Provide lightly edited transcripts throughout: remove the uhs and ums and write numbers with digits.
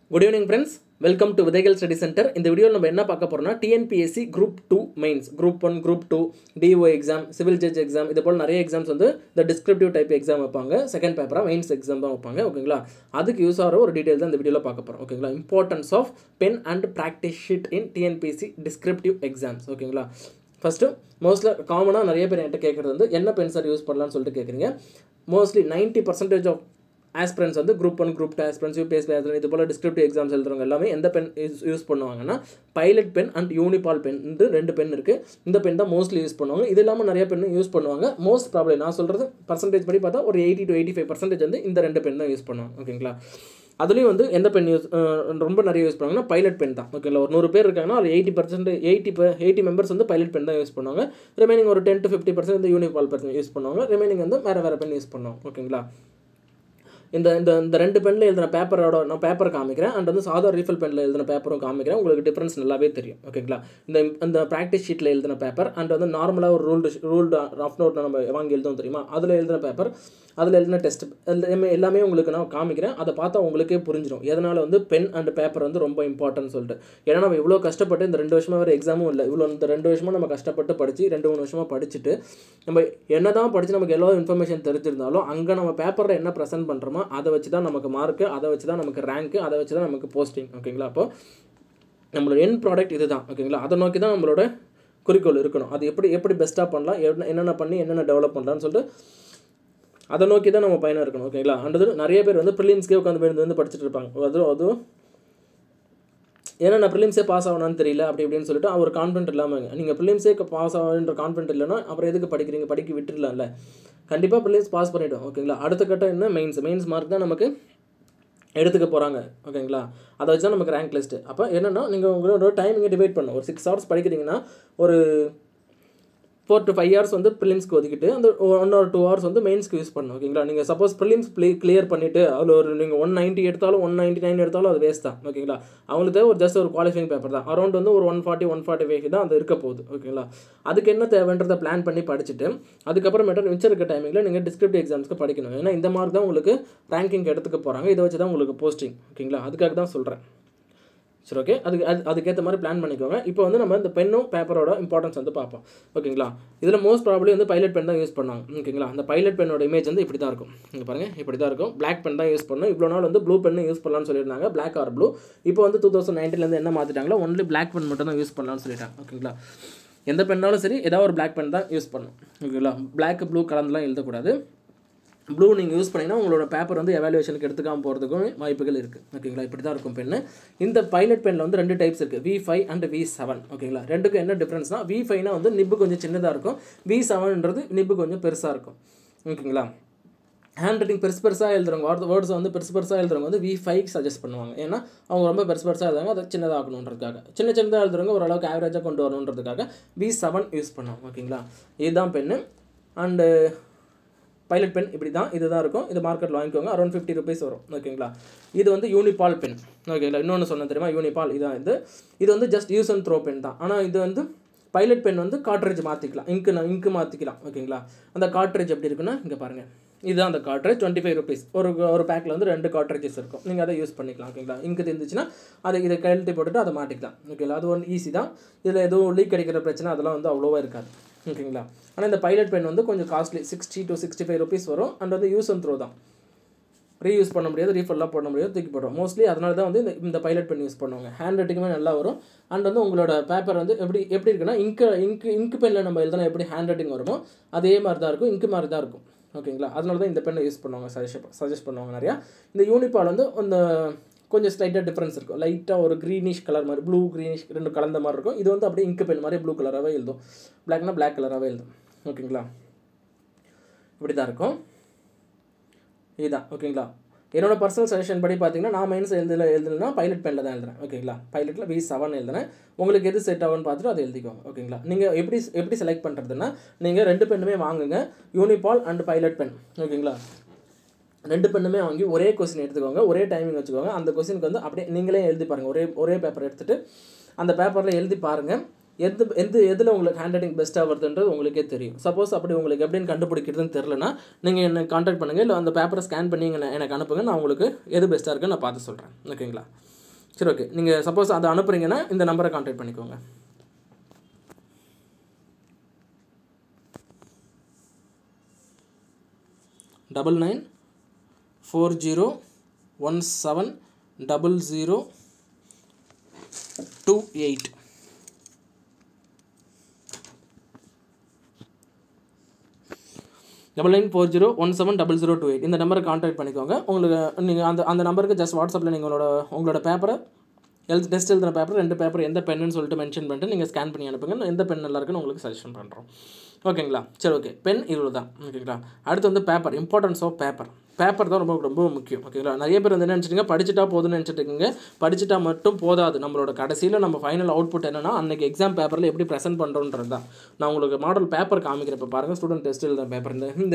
Good evening friends, welcome to Vidaigal Study Center. In the video நம்ம என்ன பார்க்க போறோம்னா TNPSC Group 2 Mains, Group 1, Group 2, DO exam, Civil Judge exam இது போல நிறைய எக்ஸாம்ஸ் வந்து இந்த டிஸ்கிரிப்டிவ் டைப் எக்ஸாம் வைப்பாங்க. செகண்ட் பேப்பரா மெயின்ஸ் எக்ஸாம் தான் வைப்பாங்க. ஓகேங்களா? அதுக்கு யூஸ் ஆகிற ஒரு டீடைல் தான் இந்த வீடியோல பார்க்க போறோம். ஓகேங்களா? Importance of pen and practice sheet in TNPSC descriptive exams. ஓகேங்களா? ஃபர்ஸ்ட் மோஸ்ட்லி காமனாக நிறைய பேர் என்கிட்ட கேட்குறது வந்து என்ன பென் சார் யூஸ் பண்ணலாம்னு சொல்லிட்டு கேட்குறீங்க. மோஸ்ட்லி 90% ஆஃப் ஆஸ்பிரன்ஸ் வந்து குரூப் 1 குரூப் 2 ஆஸ்பிரன்ஸ் யூபிஎஸ்சி இது போல் டிஸ்கிரிப்டிவ் எக்ஸாம்ஸ் எழுதுறவங்க எல்லாமே எந்த பென் யூஸ் பண்ணுவாங்கன்னா Pilot pen and Uniball pen ரெண்டு பென் இருக்குது. இந்த பென் தான் மோஸ்ட்லி யூஸ் பண்ணுவாங்க. இது இல்லாமல் நிறைய பென் யூஸ் பண்ணுவாங்க. மோஸ்ட் ப்ராப்ளம் நான் சொல்கிறது பர்சன்டேஜ் படி பார்த்தா ஒரு 80 to 85% வந்து இந்த ரெண்டு பென் தான் யூஸ் பண்ணுவாங்க. ஓகேங்களா? அதுலேயும் வந்து எந்த பென் யூஸ் ரொம்ப நிறைய யூஸ் பண்ணுவாங்கன்னா பைலட் பென் தான். ஓகேங்களா? ஒரு 100 பேர் இருக்காங்கன்னா ஒரு 80 மெம்பர்ஸ் வந்து பைலட் பென் தான் யூஸ் பண்ணுவாங்க. ரிமைனிங் ஒரு 10 to 50% வந்து யூனிபால் பென் யூஸ் பண்ணுவாங்க. ரிமைனிங் வந்து வேறு பென் யூஸ் பண்ணுவாங்க. ஓகேங்களா? இந்த ரெண்டு பெனில் எழுதின பேப்பரோட நான் பேப்பர் காமிக்கிறேன் அண்ட் வந்து சாதா ரீஃபில் பெனில் எழுதின பேப்பரும் காமிக்கிறேன். உங்களுக்கு டிஃப்ரென்ஸ் நல்லாவே தெரியும். ஓகேங்களா? இந்த ப்ராக்டிஸ் ஷீட்டில் எழுதின பேப்பர் அண்ட் வந்து நார்மலாக ஒரு ரூல்டு ரஃப் நோட்டில் நம்ம வாங்கி எழுதும் தெரியுமா, அதில் எழுதின பேப்பர், அதில் எழுதின டெஸ்ட் எல்லாமே உங்களுக்கு நான் காமிக்கிறேன். அதை பார்த்தா உங்களுக்கே புரிஞ்சிடும் எதனால் வந்து பென் அண்ட் பேப்பர் வந்து ரொம்ப இம்பார்ட்டன்ட் சொல்லிட்டு. ஏன்னா நம்ம இவ்வளோ கஷ்டப்பட்டு இந்த 2 வருஷமாக வேறு எக்ஸாமும் இல்லை, இந்த 2 வருஷமாக நம்ம கஷ்டப்பட்டு படித்து 2-3 வருஷமாக படிச்சுட்டு நம்ம என்ன தான் படித்து நமக்கு எவ்வளோ இன்ஃபர்மேஷன் தெரிஞ்சிருந்தாலும் அங்கே நம்ம பேப்பரில் என்ன ப்ரெசென்ட் பண்ணுறோமோ அதை வச்சு தான் நமக்கு மார்க்கு, அதை வச்சு தான் நமக்கு ரேங்க்கு, அதை வச்சு தான் நமக்கு போஸ்டிங். ஓகேங்களா? அப்போ நம்மளோட எண்ட் ப்ராடக்ட் இது தான். ஓகேங்களா? அதை நோக்கி தான் நம்மளோட குறிக்கோள் இருக்கணும். அது எப்படி பெஸ்ட்டாக பண்ணலாம், என்னென்ன பண்ணி என்னென்ன டெவலப் பண்ணலான்னு சொல்லிட்டு அதை நோக்கி தான் நம்ம பயணம் இருக்கணும். ஓகேங்களா? அண்டது நிறைய பேர் வந்து ப்ரிலிம்ஸ்க்கே உட்காந்து வந்து படிச்சுட்டு இருப்பாங்க. அதுவும் ஏன்னா நான் ப்ரிலிம்ஸே பாஸ் ஆகணும்னு தெரியல அப்படி இப்படின்னு சொல்லிட்டு ஒரு கான்ஃபிடென்ட் இல்லாமல் நீங்கள் ப்ரிலிம்ஸே பாஸ் ஆகணுன்ற கான்ஃபிடென்ட் இல்லைன்னா அப்புறம் எதுக்கு படிக்கிறீங்க, படிக்க விட்டுடலாம்ல. கண்டிப்பாக ப்ரிலிம்ஸ் பாஸ் பண்ணிவிடும். ஓகேங்களா? அடுத்த கட்டம் என்ன, மெயின்ஸ் மார்க் தான் நமக்கு எடுத்துக்க போகிறாங்க. ஓகேங்களா? அதை வச்சு தான் நமக்கு ரேங்க் லிஸ்ட்டு. அப்போ என்னென்னா நீங்கள் உங்களோட டைமிங்கை டிவைட் பண்ணணும். ஒரு 6 hours படிக்கிறீங்கன்னா ஒரு 4 to 5 hours வந்து ப்ரிலிம்ஸ்க்கு ஒதுக்கிட்டு அந்த 1 or 2 hours வந்து மெயின்ஸ்க்கு யூஸ் பண்ணணும். ஓகேங்களா? நீங்கள் சப்போஸ் ப்ரிலிம்ஸ் கிளியர் பண்ணிவிட்டு அதில் ஒரு நீங்கள் 190 எடுத்தாலும் 199 எடுத்தாலும் அது வேஸ்ட் தான். ஓகேங்களா? அவங்களுக்கு ஒரு ஜஸ்ட் ஒரு குவாலிஃபைங் பேப்பர் தான். அரௌண்ட் வந்து ஒரு 140-145 தான் அது இருக்க போகுது. ஓகேங்களா? அதுக்கு என்ன தேவைன்றதை பிளான் பண்ணி படிச்சுட்டு அதுக்கப்புறமேட்டு மிச்சம் இருக்க டைமிங்கில் நீங்கள் டிஸ்கிரிப்டிவ் எக்ஸாம்ஸ்க்கு படிக்கணும். ஏன்னா இந்த மார்க் தான் உங்களுக்கு ரேங்கிங் எடுத்துக்க போகிறாங்க. இதை வச்சு தான் உங்களுக்கு போஸ்டிங். ஓகேங்களா? அதுக்காக தான் சொல்கிறேன். சரி, ஓகே. அதுக்கேற்ற மாதிரி பிளான் பண்ணிக்கோங்க. இப்போ வந்து நம்ம இந்த பென்னும் பேப்பரோட இம்பார்ட்டன்ஸ் வந்து பார்ப்போம். ஓகேங்களா? இதில் மோஸ்ட் ப்ராபப்லி வந்து பைலட் பென் தான் யூஸ் பண்ணாங்க. ஓகேங்களா? அந்த பைலட் பென்னோட இமேஜ் வந்து இப்படி தான் இருக்கும். இங்கே பாருங்கள், இப்படி தான் இருக்கும். பிளாக் பென் தான் யூஸ் பண்ணணும். இவ்வளோ நாள் வந்து ப்ளூ பென்னு யூஸ் பண்ணலாம்னு சொல்லியிருந்தாங்க, பிளாக் ஆர் ப்ளூ. இப்போ வந்து 2019 என்ன மாற்றிட்டாங்களோ ஒன்லி பிளாக் பென் மட்டும் தான் யூஸ் பண்ணலாம்னு சொல்லிட்டாங்க. ஓகேங்களா? எந்த பென்னாலும் சரி ஏதாவது ஒரு பிளாக் பென் தான் யூஸ் பண்ணணும். ஓகேங்களா? பிளாக் ப்ளூ கலந்துலாம் எழுதக்கூடாது. ப்ளூ நீங்கள் யூஸ் பண்ணிங்கன்னா உங்களோட பேப்பர் வந்து எவாலுவேஷனுக்கு எடுத்துக்காமல் போகிறதுக்கும் வாய்ப்புகள் இருக்குது. ஓகேங்களா? இப்படி தான் இருக்கும் பென்னு. இந்த பைலட் பெனில் வந்து 2 டைப்ஸ் இருக்குது, V5 அண்ட் V7. ஓகேங்களா? ரெண்டுக்கும் என்ன டிஃப்ரென்ஸ்னால் V5னா வந்து நிப்பு கொஞ்சம் சின்னதாக இருக்கும், V7ன்றது நிப்பு கொஞ்சம் பெருசாக இருக்கும். ஓகேங்களா? ஹேண்ட் ரைட்டிங் பெருசாக எழுதுறவங்க வேர்ட்ஸை வந்து பெருசாக எழுதுறவங்க வந்து V5 சஜஸ்ட் பண்ணுவாங்க. ஏன்னா அவங்க ரொம்ப பெருசாக எழுதுறாங்க, அதை சின்னதாகணுன்றதுக்காக. சின்னதாக எழுதுறவங்க ஓரளவுக்கு ஆவரேஜாக கொண்டு வரணுன்றதுக்காக V7 யூஸ் பண்ணுவாங்க. ஓகேங்களா? இதுதான் பென்னு. அண்டு பைலட் பென் இப்படி தான், இது தான் இருக்கும். இது மார்க்கெட்டில் வாங்கிக்கோங்க, அரௌண்ட் 50 rupees வரும். ஓகேங்களா? இது வந்து யூனிபால் பென். ஓகேங்களா? இன்னொன்று சொன்ன தெரியுமா, யூனிபால் இதான். இது வந்து just use and throw pen தான். ஆனால் இது வந்து பைலட் பென் வந்து கார்ட்ரேஜ் மாற்றிக்கலாம், இங்கு மாற்றிக்கலாம். ஓகேங்களா? அந்த கார்ட்ரேஜ் எப்படி இருக்குன்னா இங்கே பாருங்கள், இதுதான் அந்த கார்ட்ரேஜ். 25 rupees. ஒரு பேக்கில் வந்து 2 கார்ட்ரேஜஸ் இருக்கும். நீங்கள் அதை யூஸ் பண்ணிக்கலாம். ஓகேங்களா? இங்கு இருந்துச்சுன்னா இதை கழட்டி போட்டுட்டு அதை மாட்டிக்கலாம். ஓகேங்களா? அது ஒன்று ஈஸி தான். இதில் எதுவும் லீக் அடிக்கிற பிரச்சனை அதெல்லாம் வந்து அவ்வளோவா இருக்காது. ஓகேங்களா? ஆனால் இந்த பைலட் பென் வந்து கொஞ்சம் காஸ்ட்லி, 60 to 65 rupees வரும். அண்ட் வந்து யூஸ் அண்ட் த்ரோ தான், ரீயூஸ் பண்ண முடியாது, ரீஃபல்லாம் பண்ண முடியாது, தூக்கி போடுறோம். மோஸ்ட்லி அதனால தான் வந்து இந்த பைலட் பென் யூஸ் பண்ணுவாங்க. ஹேண்ட் ரைட்டிங்குமே நல்லா வரும். அண்ட் வந்து உங்களோட பேப்பர் வந்து எப்படி இருக்குன்னா இங்கு பெனில் நம்ம எழுதுனா எப்படி ஹேண்ட் ரைட்டிங் வருமோ அதே மாதிரி தான் இருக்கும், இங்கு மாதிரி தான் இருக்கும். ஓகேங்களா? அதனால தான் இந்த பெண்ணை யூஸ் பண்ணுவாங்க, சஜஸ்ட் பண்ணுவாங்க நிறையா. இந்த யூனிபால் வந்து அந்த கொஞ்சம் ஸ்லைட்டாக டிஃப்ரென்ஸ் இருக்கும். லைட்டாக ஒரு க்ரீனிஷ் கலர் மாதிரி, ப்ளூ க்ரீனிஷ் 2 கலந்த மாதிரி இருக்கும். இது வந்து அப்படியே இங்கு பென் மாதிரி ப்ளூ கலராகவே எழுதும், பிளாக்னா பிளாக் கலராகவே எழுதும். ஓகேங்களா? இப்படி தான் இருக்கும். இதுதான். ஓகேங்களா? என்னோட பர்சனல் சஜஷன் படி பார்த்தீங்கன்னா நான் மெயின்ஸ் எழுதுனா பைலட் பெனில் தான் எழுதுறேன். ஓகேங்களா? பைலட்டில் V7 எழுதுறேன். உங்களுக்கு எது செட் ஆகும்னு பார்த்துட்டு அதை எழுதிக்கோங்க. ஓகேங்களா? நீங்கள் எப்படி செலக்ட் பண்ணுறதுன்னா நீங்கள் 2 பெண்ணுமே வாங்குங்க, யூனிபால் அண்ட் பைலட் பென். ஓகேங்களா? 2 பெண்ணுமே வாங்கி ஒரே கொஸ்டின் எடுத்துக்கோங்க, ஒரே டைமிங் வச்சுக்கோங்க. அந்த கொஸ்டினுக்கு வந்து அப்படியே நீங்களே எழுதி பாருங்கள். ஒரே பேப்பர் எடுத்துகிட்டு அந்த பேப்பரில் எழுதி பாருங்கள். எதில் உங்களுக்கு ஹேண்ட் ரைட்டிங் பெஸ்ட்டாக வருதுன்றது உங்களுக்கே தெரியும். சப்போஸ் அப்படி உங்களுக்கு எப்படின்னு கண்டுபிடிக்கிறதுன்னு தெரிலனா நீங்கள் என்னை கான்டாக்ட் பண்ணுங்கள், இல்லை அந்த பேப்பரை ஸ்கேன் பண்ணி எனக்கு அனுப்புங்க. நான் உங்களுக்கு எது பெஸ்ட்டாக இருக்குன்னு நான் பார்த்து சொல்கிறேன். ஓகேங்களா? சரி ஓகே, நீங்கள் சப்போஸ் அதை அனுப்புறீங்கன்னா இந்த நம்பரை கான்டாக்ட் பண்ணிக்கோங்க. 9940170028. டபுள் 9940170028 இந்த நம்பரை கான்டாக்ட் பண்ணிக்கோங்க. உங்களுக்கு நீங்கள் அந்த நம்பருக்கு ஜஸ்ட் வாட்ஸ்அப்பில் நீங்கள் உங்களோட பேப்பரை டெஸ்ட் எழுதுகிற பேப்பர் 2 பேப்பர் எந்த பென்னு சொல்லிட்டு மென்ஷன் பண்ணிட்டு நீங்கள் ஸ்கேன் பண்ணி அனுப்புங்க. எந்த பென் நல்லா இருக்குன்னு உங்களுக்கு சஜஷன் பண்ணுறோம். ஓகேங்களா? சரி ஓகே, பென் இவ்வளோ தான். ஓகேங்களா? அடுத்து வந்து பேப்பர், இம்பார்ட்டன்ஸ் ஆஃப் பேப்பர் தான் ரொம்ப ரொம்ப முக்கியம். ஓகேங்களா? நிறைய பேர் வந்து என்ன நினச்சிட்டிங்க, படிச்சுட்டா போதுன்னு நினச்சிட்டு இருக்கீங்க. படிச்சுட்டா மட்டும் போதாது. நம்மளோட கடைசியில் நம்ம ஃபைனல் அவுட்புட் என்னன்னா அன்றைக்கி எக்ஸாம் பேப்பரில் எப்படி ப்ரெசென்ட் பண்ணுறோன்றது தான். நான் உங்களுக்கு மாடல் பேப்பர் காமிக்கிறப்ப பாருங்கள். ஸ்டூடெண்ட் டெஸ்ட் எழுதுகிற பேப்பர் இந்த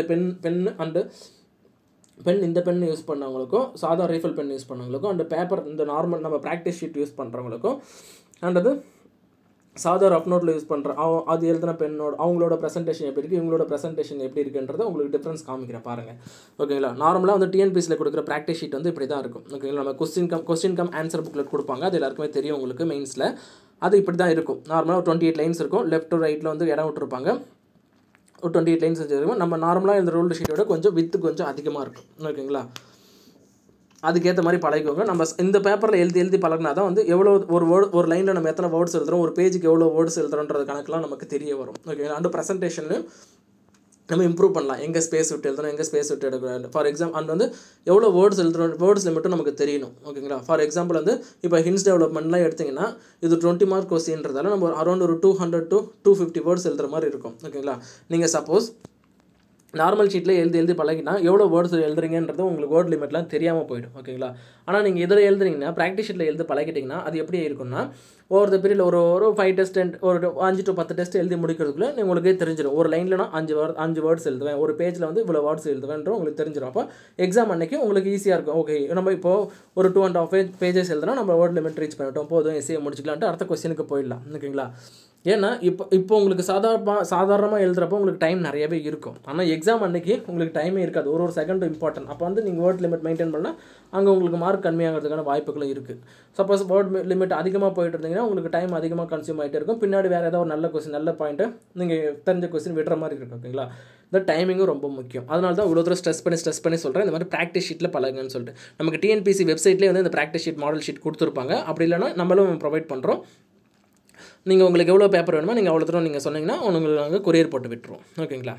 பென் இந்த பென் யூஸ் பண்ணவங்களுக்கும் சாதா ரீஃபில் பென் யூஸ் பண்ணவங்களுக்கும் அந்த பேப்பர் இந்த நார்மல் நம்ம ப்ராக்டிஸ் ஷீட் யூஸ் பண்ணுறவங்களுக்கும் அண்டது சாதா ரஃப் நோட்டில் யூஸ் பண்ணுற அது எழுதின பெண்ணோட அவங்களோட ப்ரெசன்டேஷன் எப்படி இருக்குது, இவங்களோட ப்ரெசன்டேஷன் எப்படி இருக்குன்றதை உங்களுக்கு டிஃப்ரென்ஸ் காமிக்கிறேன் பாருங்கள். ஓகேங்களா? நார்மலாக வந்து டிஎன்பிஎஸ்சியில் கொடுக்குற ப்ராக்டிஸ் ஷீட் வந்து இப்படி தான் இருக்கும். ஓகேங்களா? நம்ம கொஸ்டின் கம் ஆன்சர் புக்லெட் கொடுப்பாங்க. அது எல்லாருக்குமே தெரியும் உங்களுக்கு மெயின்ஸில். அது இப்படி தான் இருக்கும். நார்மலாக ஒரு 28 லைன்ஸ் இருக்கும். லெஃப்ட் டு ரைட்டில் வந்து இடம் விட்டுருப்பாங்க. ஒரு 28 லைன்ஸ் வச்சுருக்கோம். நம்ம நார்மலாக இந்த ரூல்டு ஷீட்டோட கொஞ்சம் கொஞ்சம் அதிகமாக இருக்கும். ஓகேங்களா? அதுக்கேற்ற மாதிரி பழகிக்கோங்க. நம்ம இந்த பேப்பரில் எழுதி பழகினா தான் வந்து எவ்வளோ ஒரு லைனில் நம்ம எத்தனை வேர்ட்ஸ் எழுதுகிறோம், ஒரு பேஜுக்கு எவ்வளோ வேர்ட்ஸ் எழுதுறோன்றது கணக்கெலாம் நமக்கு தெரிய வரும். ஓகேங்களா? அண்ட் ப்ரெசன்டேஷன்லையும் நம்ம இம்ப்ரூவ் பண்ணலாம். எங்கே ஸ்பேஸ் விட்டு எழுதணும், எங்கே ஸ்பேஸ் விட்டு எடுக்கணும். ஃபார் எக்ஸாம்பிள் அண்ட் வந்து எவ்வளோ வேர்ட்ஸ் எழுதுறோம், வேர்ட்ஸில் மட்டும் நமக்கு தெரியணும். ஓகேங்களா? ஃபார் எக்ஸாம்பிள் வந்து இப்போ ஹின்ஸ் டெவலப்மெண்ட்லாம் எடுத்திங்கன்னா இது 20 மார்க் கொஸ்டின்றதால நம்ம அரௌண்ட் ஒரு 200 to 250 வேர்ட்ஸ் எழுதுகிற மாதிரி இருக்கும். ஓகேங்களா? நீங்கள் சப்போஸ் நார்மல் ஷீட்டில் எழுதி பழகினா எவ்வளோ வேர்ட்ஸ் எழுதுறீங்கன்றது உங்களுக்கு வேர்ட் லிமிட்லாம் தெரியாமல் போயிடும். ஓகேங்களா? ஆனால் நீங்கள் இதில் எழுதுறீங்கன்னா ப்ராக்டிஸ் ஷீட்டில் எழுதி பழகிட்டிங்கன்னா அது எப்படி இருக்குன்னா ஒரு பீரியட் ஒரு 5 டெஸ்ட் ஒரு 5 to 10 டெஸ்ட் எழுதி முடிக்கிறதுக்குள்ள உங்களுக்கே தெரிஞ்சிடும். ஒரு லைன்லனா 5 வேர்ட்ஸ் எழுதுவேன், ஒரு பேஜில் வந்து இவ்வளோ வேர்ட்ஸ் எழுதுவேன்ற உங்களுக்கு தெரிஞ்சிடும். அப்போ எக்ஸாம் அன்றைக்கி உங்களுக்கு ஈஸியாக இருக்கும். ஓகே, நம்ம இப்போது ஒரு 2.5 பேஜஸ் எழுதுனா நம்ம வேர்ட் லிமிட் ரீச் பண்ணிட்டோம், போதும் எஸ்ஏ முடிச்சிக்கலான்ட்டு அடுத்த கொஸ்டினுக்கு போயிடலாம். ஓகேங்களா? ஏன்னா இப்போ உங்களுக்கு சாதாரணமாக எழுதுகிறப்போ உங்களுக்கு டைம் நிறையவே இருக்கும். ஆனால் எக்ஸாம் அன்றைக்கி உங்களுக்கு டைமே இருக்காது. ஒரு செகண்ட் இம்பார்ட்டன்ட். அப்போ வந்து நீங்கள் வேர்ட் லிமிட் மெயின்டைன் பண்ணால் அங்கே உங்களுக்கு மார்க் கம்மியாகிறதுக்கான வாய்ப்புகளும் இருக்குது. சப்போஸ் வேர்ட் லிமிட் அதிகமாக போயிட்டு இருந்தீங்கன்னா உங்களுக்கு டைம் அதிகமாக கன்சியூம் ஆகிட்டே இருக்கும். பின்னாடி வேறு ஏதாவது ஒரு நல்ல கொஸ்டின் நல்ல பாயிண்ட்டு நீங்கள் தெரிஞ்ச கொஸ்டின் விடுற மாதிரி இருக்கும். ஓகேங்களா? இந்த டைமிங்கும் ரொம்ப முக்கியம். அதனால தான் இவ்வளோ தூரம் ஸ்ட்ரெஸ் பண்ணி சொல்கிறேன். இந்த மாதிரி ப்ராக்டிஸ் ஷீட்டில் பழகுங்கன்னு சொல்லிட்டு நமக்கு டிஎன்பிஎஸ்சி வெப்சைட்லேயே வந்து இந்த ப்ராக்டிஸ் ஷீட் மாடல் ஷீட் கொடுத்துருப்பாங்க. அப்படி இல்லைனா நம்மளும் ப்ரொவைட் பண்ணுறோம். நீங்கள் உங்களுக்கு எவ்வளோ பேப்பர் வேணுமோ நீங்கள் அவ்வளோ தூரம் நீங்கள் சொன்னீங்கன்னா உங்களுக்கு நாங்கள் கொரியர் போட்டு விட்டுருவோம். ஓகேங்களா?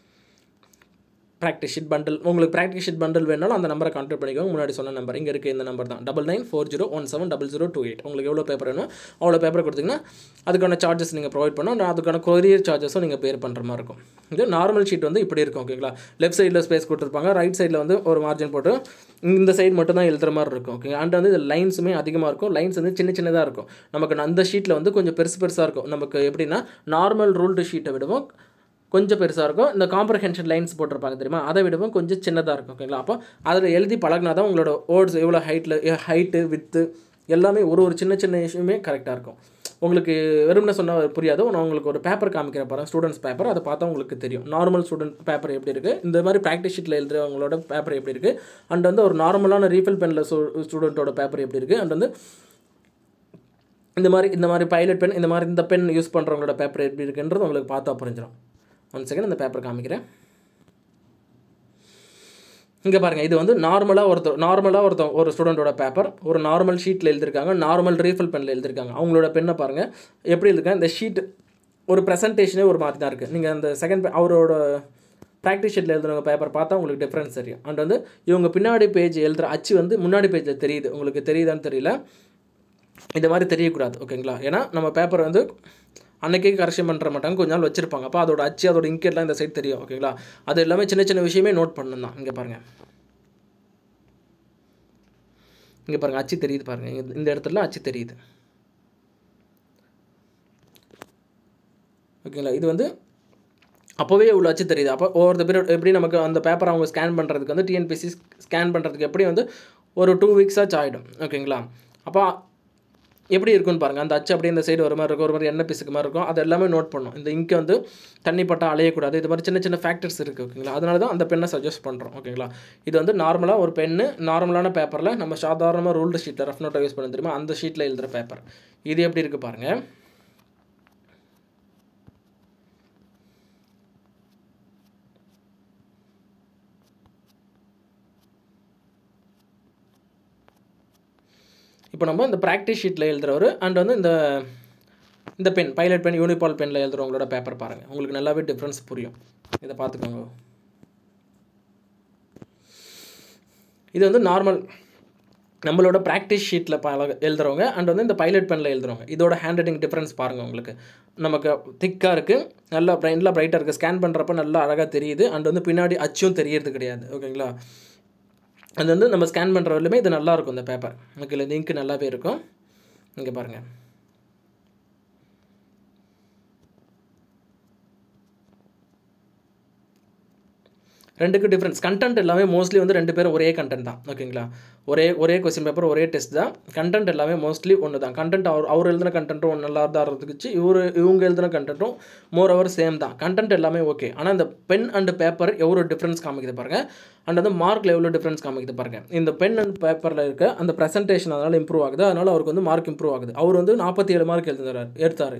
ப்ராக்டிஸ் ஷீட் பண்டல் உங்களுக்கு ப்ராக்டிஸ் ஷீட் பண்டல் வேணாலும் அந்த நம்பரை கான்டாக்ட் பண்ணிக்கோங்க. முன்னாடி சொன்ன நம்பர் இங்கே இருக்குது. இந்த நம்பர் தான் 9940170028. உங்களுக்கு எவ்வளோ பேப்பர் வேணும் அவ்வளோ பேப்பர் கொடுத்தீங்கன்னா அதுக்கான சார்ஜஸ் நீங்கள் ப்ரொவைட் பண்ணணும். அதுக்கான கொரியர் சார்ஜஸும் நீங்கள் பேர் பண்ணுற மாதிரி இருக்கும். இது நார்மல் ஷீட் வந்து இப்படி இருக்கும். ஓகேங்களா? லெஃப்ட் சைடில் ஸ்பேஸ் கொடுத்துருப்பாங்க, ரைட் சைடில் வந்து ஒரு மார்ஜின் போட்டு இந்த சைடு மட்டும் தான் எழுதுகிற மாதிரி இருக்கும். ஓகே, அண்ட் வந்து இது லைன்ஸுமே அதிகமாக இருக்கும். லைன்ஸ் வந்து சின்னதாக இருக்கும். நமக்கு அந்த ஷீட்டில் வந்து கொஞ்சம் பெருசாக இருக்கும். நமக்கு எப்படின்னா நார்மல் ரூல்டு ஷீட்டை விடவும் கொஞ்சம் பெருசாக இருக்கும். இந்த காம்ப்ரஹென்ஷன் லைன்ஸ் போட்டிருப்பாங்க தெரியுமா, அதை விடவும் கொஞ்சம் சின்னதாக இருக்கும். ஓகேங்களா? அப்போ அதில் எழுதி பழகினா தான் உங்களோட வேர்ட்ஸ் எவ்வளோ ஹைட்டு வித்து எல்லாமே ஒரு சின்ன விஷயமே கரெக்டாக இருக்கும். உங்களுக்கு வெறும்னு சொன்னால் புரியாது. நான் உங்களுக்கு ஒரு பேப்பர் காமிக்கிற பாருங்க, ஸ்டூடெண்ட்ஸ் பேப்பர். அதை பார்த்தா உங்களுக்கு தெரியும் நார்மல் ஸ்டூடெண்ட் பேப்பர் எப்படி இருக்குது, இந்த மாதிரி ப்ராக்டிஸ் ஷீட்டில் எழுதுறவங்களோட பேப்பர் எப்படி இருக்குது, அண்ட் வந்து ஒரு நார்மலான ரீஃபில் பெனில் ஸ்டூடெண்ட்டோட பேப்பர் எப்படி இருக்குது, அண்ட் வந்து இந்த மாதிரி பைலட் பென் இந்த பென் யூஸ் பண்ணுறவங்களோட பேப்பர் எப்படி இருக்குன்றது உங்களுக்கு பார்த்தா புரிஞ்சிடும். 1 செகண்ட் இந்த பேப்பர் காமிக்கிறேன். இங்கே பாருங்கள், இது வந்து நார்மலாக ஒரு ஸ்டூடெண்ட்டோட பேப்பர் ஒரு நார்மல் ஷீட்டில் எழுதியிருக்காங்க, நார்மல் ரீஃபில் பெனில் எழுதியிருக்காங்க. அவங்களோட பெண்ணை பாருங்கள் எப்படி எழுதிருக்காங்க. இந்த ஷீட் ஒரு ப்ரெசன்டேஷனே ஒரு மாதிரி தான் இருக்குது. நீங்கள் அந்த செகண்ட் அவரோட ப்ராக்டிஸ் ஷீட்டில் எழுதுறவங்க பேப்பர் பார்த்தா உங்களுக்கு டிஃப்ரென்ஸ் தெரியும். அண்ட் வந்து இவங்க பின்னாடி பேஜ் எழுதுகிற அச்சு வந்து முன்னாடி பேஜில் தெரியுது. உங்களுக்கு தெரியுதான்னு தெரியல, இந்த மாதிரி தெரியக்கூடாது. ஓகேங்களா? ஏன்னா நம்ம பேப்பர் வந்து அன்றைக்கே கரெக்ஷன் பண்ணுற மாட்டாங்க, கொஞ்ச நாள் வச்சுருப்பாங்க. அப்போ அதோட அச்சு அதோட இங்கெல்லாம் இந்த சைட் தெரியும். ஓகேங்களா? அது எல்லாமே சின்ன விஷயமே நோட் பண்ணணும் தான். இங்கே பாருங்கள், அச்சு தெரியுது பாருங்கள், இந்த இடத்துல அச்சு தெரியுது. ஓகேங்களா? இது வந்து அப்போவே இவ்வளோ அச்சு தெரியுது. அப்போ ஓவர் த பீரியட் எப்படி நமக்கு அந்த பேப்பர் அவங்க ஸ்கேன் பண்ணுறதுக்கு வந்து டிஎன்பிஎஸ்சி ஸ்கேன் பண்ணுறதுக்கு எப்படி வந்து ஒரு 2 வீக்ஸாச்சும் ஆகிடும். ஓகேங்களா? அப்போ எப்படி இருக்குன்னு பாருங்கள். அந்த அச்சு அப்படியே இந்த சைடு ஒரு மாதிரி இருக்கும், ஒரு மாதிரி எண்ணெய் பிசுக்கு மாதிரி இருக்கும். அது எல்லாமே நோட் பண்ணும். இந்த இங்கை வந்து தண்ணி பட்டா அலையக்கூடாது. இது மாதிரி சின்ன சின்ன ஃபேக்டர்ஸ் இருக்குது. ஓகேங்களா, அதனால தான் அந்த பெண்ணை சஜஸ்ட் பண்ணுறோம். ஓகேங்களா, இது வந்து நார்மலாக ஒரு பென்னு நார்மலான பேப்பரில் நம்ம சாதாரணமாக ரூல்டு ஷீட்டில் ரஃப் நோட்டை யூஸ் பண்ண தெரியுமா, அந்த ஷீட்டில் எழுதுகிற பேப்பர். இது எப்படி இருக்குது பாருங்கள். இப்போ நம்ம இந்த ப்ராக்டிஸ் ஷீட்டில் எழுதுறவர் அண்ட் வந்து இந்த பென் பைலட் பென் யூனிபால் பெனில் எழுதுறவங்களோட பேப்பர் பாருங்கள். உங்களுக்கு நல்லாவே டிஃப்ரென்ஸ் புரியும். இதை பார்த்துக்கோங்க. இது வந்து நார்மல் நம்மளோட ப்ராக்டிஸ் ஷீட்டில் எழுதுறவங்க அண்ட் வந்து இந்த பைலட் பெனில் எழுதுறவங்க. இதோட ஹேண்ட் ரைட்டிங் டிஃப்ரென்ஸ் பாருங்கள். உங்களுக்கு நமக்கு திக்காக இருக்குது, நல்லா பிரைட்டாக இருக்குது. ஸ்கேன் பண்ணுறப்ப நல்லா அழகாக தெரியுது. அண்ட் வந்து பின்னாடி அச்சும் தெரியறது கிடையாது. ஓகேங்களா, அது வந்து நம்ம ஸ்கேன் பண்ணுற வரலுமே இது நல்லாயிருக்கும். இந்த பேப்பர் நமக்கு இல்லை லிங்க் நல்லாவே இருக்கும். இங்கே பாருங்கள். ரெண்டுக்கு டிஃப்ரென்ஸ் கண்டென்ட் எல்லாமே மோஸ்ட்லி வந்து ரெண்டு பேரும் ஒரே கண்டென்ட் தான். ஓகேங்களா, ஒரே கொஸ்டின் பேப்பர், ஒரே டெஸ்ட் தான். கண்டென்ட் எல்லாமே மோஸ்ட்லி ஒன்று தான். கண்டென்ட் அவர் எழுதின கண்டென்ட்டும் ஒன்று நல்லா தான் இருந்துச்சு. இவங்க எழுதின கண்டென்ட்டும் மோர் ஓவர் சேம் தான். கண்டென்ட் எல்லாமே ஓகே. ஆனால் இந்த பென் அண்ட் பேப்பர் எவ்வளோ டிஃப்ரென்ஸ் காமிக்குது பாருங்கள். அண்ட் வந்து மார்க்கில் எவ்வளோ டிஃப்ரென்ஸ் காமிக்குது பாருங்கள். இந்த பென் அண்ட் பேப்பரில் இருக்க அந்த ப்ரெசன்டேஷன் அதனால் இம்ப்ரூவ் ஆகுது. அதனால் அவருக்கு வந்து மார்க் இம்ப்ரூவ் ஆகுது. அவர் வந்து 47 மார்க் எடுத்தார்.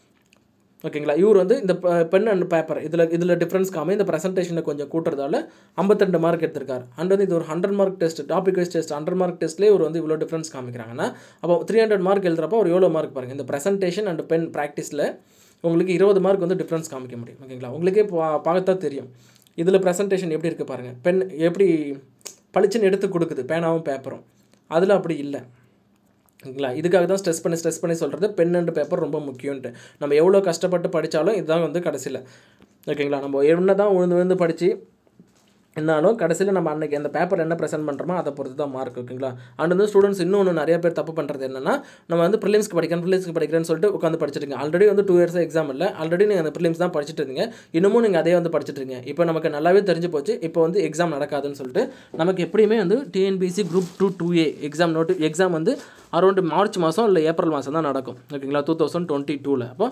ஓகேங்களா, இவர் வந்து இந்த பென் அண்ட் பேப்பர் இதில் டிஃப்ரென்ஸ் காமி இந்த ப்ரெசன்டேஷனை கொஞ்சம் கூட்டுறதால 52 மார்க் எடுத்திருக்காரு. அண்ட் வந்து இது ஒரு 100 mark test, topic wise test. 100 mark டெஸ்ட்லேயே இவர் வந்து இவ்வளோ டிஃப்ரென்ஸ் காமிக்கிறாங்கன்னா அப்போ 300 மார்க் எழுதுறப்போ ஒரு எவ்வளோ மார்க் பாருங்கள். இந்த ப்ரெசன்டேஷன் அண்ட் பென் ப்ராக்டிஸில் உங்களுக்கு 20 மார்க் வந்து டிஃப்ரென்ஸ் காமிக்க முடியும். ஓகேங்களா, உங்களுக்கே பார்த்தா தெரியும். இதில் ப்ரெசன்டேஷன் எப்படி இருக்குது பாருங்கள். பென் எப்படி பளிச்சுன்னு எடுத்து கொடுக்குது பேனாவும் பேப்பரும், அதில் அப்படி இல்லை. ஓகேங்களா, இதுக்காக தான் ஸ்ட்ரெஸ் பண்ணி சொல்கிறது பென் அண்ட் பேப்பர் ரொம்ப முக்கியம்ன்ட்டு. நம்ம எவ்வளோ கஷ்டப்பட்டு படித்தாலும் இதுதான் வந்து கடைசியில். ஓகேங்களா, நம்ம என்ன தான் விழுந்து படித்து என்னாலும் கடைசியில் நம்ம அன்றைக்கி அந்த பேப்பர் என்ன ப்ரெசென்ட் பண்ணுறோமோ அதை பொறுத்து தான் மார்க். ஓகேங்களா, அண்ட் வந்து ஸ்டூடெண்ட்ஸ் இன்னொன்று நிறைய பேர் தப்பு பண்ணுறது என்னென்னா, நம்ம வந்து ப்ரிலிம்ஸ்க்கு படிக்கிறேன்னு சொல்லிட்டு உட்காந்து படிச்சிருங்க. ஆல்ரெடி வந்து 2 இயர்ஸ் எக்ஸாம் இல்லை, ஆல்ரெடி நீங்கள் அந்த ப்ரிலிம்ஸ் தான் படிச்சுட்டு இருந்தீங்க. இன்னமும் நீங்கள் அதே வந்து படிச்சுட்டு இருக்கீங்க. இப்போ நமக்கு நல்லாவே தெரிஞ்சு போச்சு இப்போ வந்து எக்ஸாம் நடக்காதுன்னு சொல்லிட்டு. நமக்கு எப்படியுமே வந்து டிஎன்பிஎஸ்சி குரூப் 2 2A எக்ஸாம் வந்து அரௌண்ட் மார்ச் மாதம் இல்லை ஏப்ரல் மாதம் தான் நடக்கும். ஓகேங்களா, 2022. அப்போ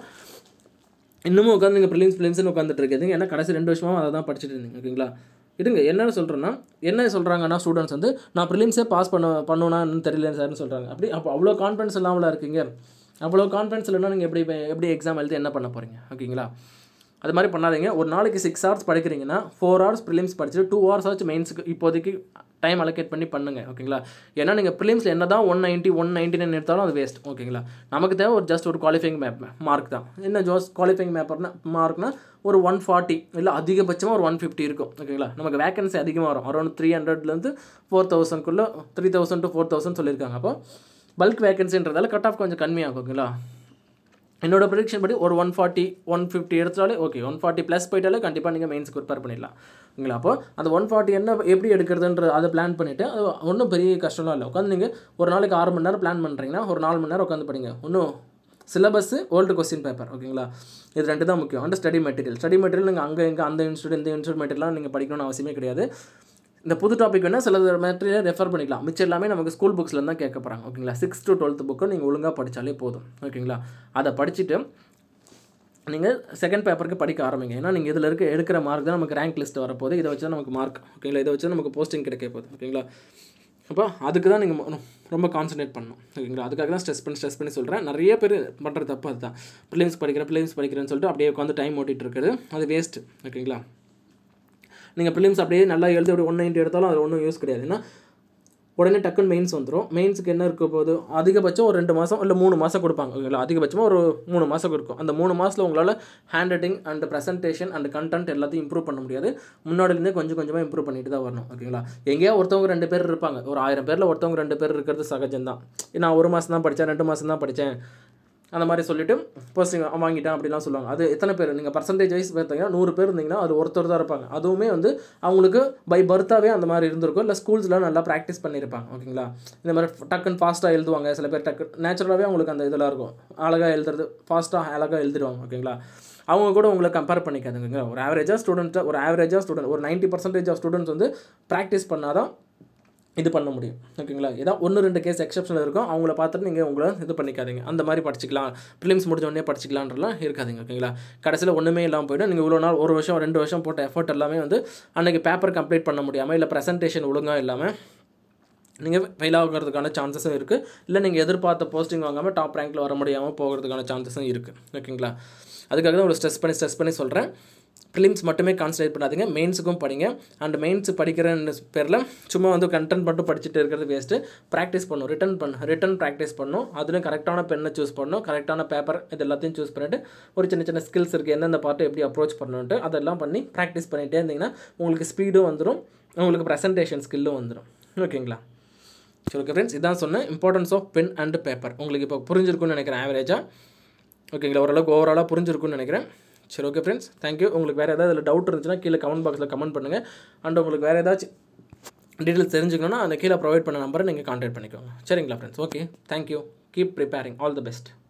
இன்னமும் உட்காந்து நீங்கள் ப்ரிலிம்ஸ்னு உட்காந்துட்டு இருக்கீங்க. ஏன்னா கடைசி 2 வருஷமாக அதை தான் படிச்சுட்டு இருந்தீங்க. ஓகேங்களா, இதுங்க என்ன சொல்கிறாங்கன்னா ஸ்டூடெண்ட்ஸ் வந்து நான் ப்ரிலிம்ஸே பாஸ் பண்ணுவேன்னு தெரியல சார்னு சொல்கிறாங்க. அப்போ அவ்வளோ கான்ஃபிடன்ஸ் இல்லாமல் இருக்கீங்க. அவ்வளோ கான்ஃபிடன்ஸ் இல்லைன்னா நீங்கள் எப்படி எக்ஸாம் எழுதி என்ன பண்ண போகிறீங்க? ஓகேங்களா, அது மாதிரி பண்ணாதீங்க. ஒரு நாளைக்கு 6 hours படிக்கிறீங்கன்னா 4 hours ப்ரிலிம்ஸ் படிச்சுட்டு 2 hours ஆச்சு மெயின்ஸுக்கு இப்போதைக்கு டைம் அலோகேட் பண்ணி பண்ணுங்கள். ஓகேங்களா, ஏன்னா நீங்கள் ப்ரிலிம்ஸில் என்ன தான் 190 199 எடுத்தாலும் அது வேஸ்ட். ஓகேங்களா, நமக்கு தேவை ஒரு ஜஸ்ட் ஒரு குவாலிஃபைங் மார்க் தான். என்ன குவாலிஃபைங் மார்க்னா ஒரு 140 இல்லை அதிகபட்சமாக ஒரு 150 இருக்கும். ஓகேங்களா, நமக்கு வேகன்சி அதிகமாக வரும். அரௌண்ட் 300 4000 3000 to 4000 சொல்லியிருக்காங்க. அப்போ பல்க் வேகன்சின்றதால கட் ஆஃப் கொஞ்சம் கம்மியாகும். ஓகேங்களா, என்னோட ப்ரெடிக்ஷன் படி ஒரு 140 150 எடுத்தாலே ஓகே. 140 ப்ளஸ் போயிட்டாலே கண்டிப்பாக நீங்கள் மெயின்ஸ்க்கு ப்ரிப்பேர் பண்ணிடலாம். ஓகேங்களா, அப்போ அந்த 140 எப்படி எடுக்கிறதுன்ற அதை பிளான் பண்ணிவிட்டு அது ஒன்றும் பெரிய கஷ்டம்லாம் இல்லை. உட்காந்து நீங்கள் ஒரு நாளைக்கு 6 மணி நேரம் பிளான் பண்ணுறீங்கன்னா ஒரு 4 மணி நேரம் உட்காந்து படிங்க. ஒன்றும் சிலபஸ்ஸு ஓல்டு கொஸ்டின் பேப்பர். ஓகேங்களா, இது 2 தான் முக்கியம். அண்ட் ஸ்டடி மெட்டீரியல் நீங்கள் அங்கே அந்த இன்ஸ்டியூட் மெட்டீரியல்லாம் நீங்கள் படிக்கணும்னு அவசியமே கிடையாது. இந்த புது டாபிக் வேணால் சில மெட்டீரியல் ரெஃபர் பண்ணிக்கலாம். மிச்சம் எல்லாமே நமக்கு ஸ்கூல் புக்ஸ்லேருந்து தான் கேட்க போகிறாங்க. ஓகேங்களா, 6th to 12th புக்கை நீங்கள் ஒழுங்காக படித்தாலே போதும். ஓகேங்களா, அதை படிச்சுட்டு நீங்கள் செகண்ட் பேப்பருக்கு படிக்க ஆரம்பிங்க. ஏன்னா நீங்கள் இதில் எடுக்கிற மார்க் தான் நமக்கு ரேங்க் லிஸ்ட் வரப்போகுது. இதை வச்சு தான் நமக்கு மார்க். ஓகேங்களா, இதை வச்சு தான் நமக்கு போஸ்டிங் கிடைக்க போகுது. ஓகேங்களா, அப்போ அதுக்கு தான் நீங்கள் ரொம்ப கான்சன்ட்ரேட் பண்ணணும். ஓகேங்களா, அதுக்காக தான் ஸ்ட்ரெஸ் பண்ணி சொல்கிறேன். நிறைய பேர் பண்ணுற தப்பு அதுதான். ப்ரிலிம்ஸ் படிக்கிறேன்னு சொல்லிட்டு அப்படியே உட்காந்து டைம் ஓட்டிகிட்டு இருக்குது. அது வேஸ்ட்டு. ஓகேங்களா, நீங்கள் ப்ரிலிம்ஸ் அப்படியே நல்லா எழுதி அப்படி 190 எடுத்தாலும் அது ஒன்றும் யூஸ் கிடையாது. ஏன்னா உடனே டக்குன்னு மெயின்ஸ் வந்துடும். மெயின்ஸுக்கு என்ன இருக்க போது அதிகபட்சம் ஒரு 2 மாதம் இல்லை 3 மாதம் கொடுப்பாங்க. ஓகேங்களா, அதிகபட்சமாக ஒரு 3 மாதம் இருக்கும். அந்த 3 மாதத்தில் உங்களால் hand writing and presentation and content எல்லாத்தையும் இம்ப்ரூவ் பண்ண முடியாது. முன்னாடிலேருந்தே கொஞ்சம் கொஞ்சமாக இம்ப்ரூவ் பண்ணிட்டு தான் வரணும். ஓகேங்களா, எங்கேயா ஒருத்தவங்க 2 பேர் இருப்பாங்க. ஒரு 1000 பேரில் ஒருத்தவங்க 2 பேர் இருக்கிறது சகஜம் தான். நான் 1 மாதம் தான் படித்தேன், 2 மாதம் தான் படித்தேன் அந்த மாதிரி சொல்லிவிட்டு போஸ்டிங் வாங்கிட்டேன் அப்படிலாம் சொல்லுவாங்க. அது எத்தனை பேர் நீங்கள் பர்சன்டேஜ் வைஸ் பார்த்தீங்கன்னா 100 பேர் இருந்தீங்கன்னா அது ஒருத்தர் தான் இருப்பாங்க. அதுவுமே வந்து அவங்களுக்கு பை பர்த்தாவே அந்த மாதிரி இருந்திருக்கும். இல்லை ஸ்கூல்ஸ்லாம் நல்லா ப்ராக்டிஸ் பண்ணியிருப்பாங்க. ஓகேங்களா, இந்த மாதிரி டக்குன்னு ஃபாஸ்ட்டாக எழுதுவாங்க. சில பேர் நேச்சுரலாகவே அவங்களுக்கு அந்த இதெல்லாம் இருக்கும். அழகாக எழுதுறது ஃபாஸ்ட்டாக அழகாக எழுதிடுவாங்க. ஓகேங்களா, அவங்க கூட உங்களை கம்பேர் பண்ணிக்காதுங்க. ஒரு ஆவரேஜாக ஸ்டூடெண்ட் ஒரு 90% ஆஃப் ஸ்டூடெண்ட்ஸ் வந்து ப்ராக்டிஸ் பண்ணால் தான் இது பண்ண முடியும். ஓகேங்களா? ஏதாவது 1-2 கேஸ் எக்ஸெப்ஷனில் இருக்கும். அவங்கள பார்த்துட்டு நீங்கள் உங்களை இது பண்ணிக்காதீங்க. அந்த மாதிரி படிச்சிக்கலாம், ப்ரிலிம்ஸ் முடிஞ்ச உடனே படிச்சிக்கலான்றலாம் இருக்காதீங்க. ஓகேங்களா? கடைசியில் ஒன்றுமே இல்லாமல் போய்டும். நீங்கள் இவ்வளோ நாள் 1 வருஷம் 2 வருஷம் போட்ட எஃபர்ட் எல்லாமே வந்து அன்றைக்கி பேப்பர் கம்ப்ளீட் பண்ண முடியாமல், இல்லை ப்ரெசன்டேஷன் ஒழுங்காக இல்லாமல் நீங்கள் ஃபெயில் ஆகிறதுக்கான சான்சஸும் இருக்குது. இல்லை நீங்கள் எதிர்பார்த்த போஸ்டிங் வாங்காமல் டாப் ரேங்க்கில் வர முடியாமல் போகிறதுக்கான சான்சஸும் இருக்குது. ஓகேங்களா? அதுக்காக தான் ஒரு ஸ்ட்ரெஸ் பண்ணி சொல்கிறேன். ப்ரிலிம்ஸ் மட்டுமே கான்சன்ட்ரேட் பண்ணாதீங்க, மெயின்ஸுக்கும் படிங்க. அண்ட் மெயின்ஸ் படிக்கிறன்னு பேரில் சும்மா வந்து கண்டென்ட் மட்டும் படிச்சுட்டு இருக்கிறது வேஸ்ட்டு. ப்ராக்டிஸ் பண்ணணும், ரிட்டன் ப்ராக்டிஸ் பண்ணணும். அதுலேயும் கரெக்டான பெண்ணை சூஸ் பண்ணணும், கரெக்டான பேப்பர், இது எல்லாத்தையும் சூஸ் பண்ணிவிட்டு ஒரு சின்ன ஸ்கில்ஸ் இருக்குது, எந்தெந்த பார்ட்டை எப்படி அப்ரோச் பண்ணணுன்ட்டு அதெல்லாம் பண்ணி ப்ராக்டிஸ் பண்ணிகிட்டே இருந்தீங்கன்னா உங்களுக்கு ஸ்பீடும் வந்துடும், உங்களுக்கு ப்ரெசன்டேஷன் ஸ்கில்லும் வந்துடும். ஓகேங்களா? சரி, ஓகே ஃப்ரெண்ட்ஸ், இதான் சொன்னேன் importance of pen and paper. உங்களுக்கு இப்போ புரிஞ்சிருக்குன்னு நினைக்கிறேன் ஆவரேஜாக. ஓகேங்களா? ஓரளவுக்கு ஓவராலாக புரிஞ்சிருக்குன்னு நினைக்கிறேன். சரி, ஓகே ஃப்ரெண்ட்ஸ், தேங்க்யூ. உங்களுக்கு வேறு ஏதாவது டவுட் இருந்துச்சுன்னா கீழே கமெண்ட் பாக்ஸில் கமெண்ட் பண்ணுங்கள். அண்ட் உங்களுக்கு வேறு ஏதாச்சும் டீட்டெயில்ஸ் தெரிஞ்சுக்கணுன்னா அந்த கீழே ப்ரொவைட் பண்ண நம்பரை நீங்கள் கான்டாக்ட் பண்ணிக்கோங்க. சரிங்களா friends? Okay, thank you. Keep preparing. All the best.